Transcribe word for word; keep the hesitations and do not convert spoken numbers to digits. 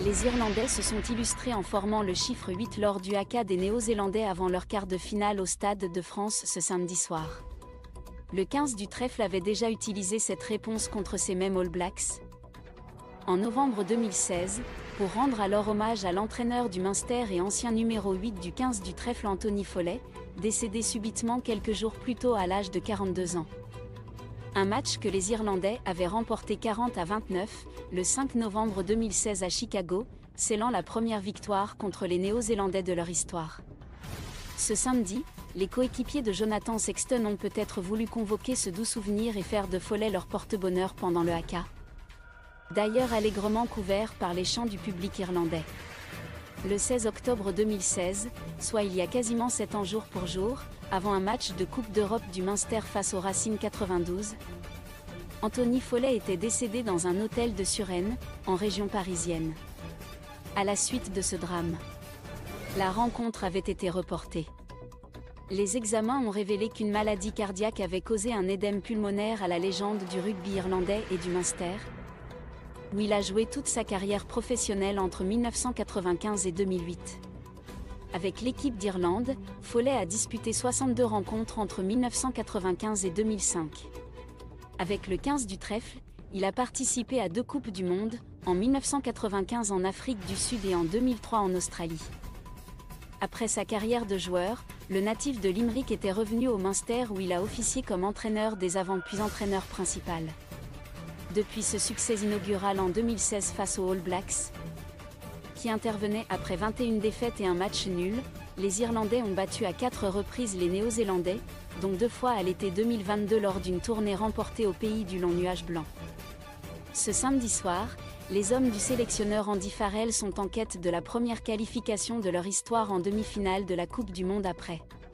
les Irlandais se sont illustrés en formant le chiffre huit lors du haka des Néo-Zélandais avant leur quart de finale au Stade de France ce samedi soir. Le quinze du trèfle avait déjà utilisé cette réponse contre ces mêmes All Blacks. En novembre deux mille seize, pour rendre alors hommage à l'entraîneur du Munster et ancien numéro huit du quinze du trèfle Anthony Foley, décédé subitement quelques jours plus tôt à l'âge de quarante-deux ans. Un match que les Irlandais avaient remporté quarante à vingt-neuf, le cinq novembre deux mille seize à Chicago, scellant la première victoire contre les Néo-Zélandais de leur histoire. Ce samedi, les coéquipiers de Jonathan Sexton ont peut-être voulu convoquer ce doux souvenir et faire de Foley leur porte-bonheur pendant le haka. D'ailleurs allègrement couvert par les chants du public irlandais. Le seize octobre deux mille seize, soit il y a quasiment sept ans jour pour jour, avant un match de Coupe d'Europe du Munster face au Racing quatre-vingt-douze, Anthony Foley était décédé dans un hôtel de Suresnes, en région parisienne. À la suite de ce drame, la rencontre avait été reportée. Les examens ont révélé qu'une maladie cardiaque avait causé un édème pulmonaire à la légende du rugby irlandais et du Munster, où il a joué toute sa carrière professionnelle entre mille neuf cent quatre-vingt-quinze et deux mille huit. Avec l'équipe d'Irlande, Foley a disputé soixante-deux rencontres entre mille neuf cent quatre-vingt-quinze et deux mille cinq. Avec le quinze du trèfle, il a participé à deux Coupes du Monde, en mille neuf cent quatre-vingt-quinze en Afrique du Sud et en deux mille trois en Australie. Après sa carrière de joueur, le natif de Limerick était revenu au Munster où il a officié comme entraîneur des avants puis entraîneur principal. Depuis ce succès inaugural en deux mille seize face aux All Blacks, qui intervenait après vingt et une défaites et un match nul, les Irlandais ont battu à quatre reprises les Néo-Zélandais, dont deux fois à l'été deux mille vingt-deux lors d'une tournée remportée au pays du long nuage blanc. Ce samedi soir, les hommes du sélectionneur Andy Farrell sont en quête de la première qualification de leur histoire en demi-finale de la Coupe du Monde après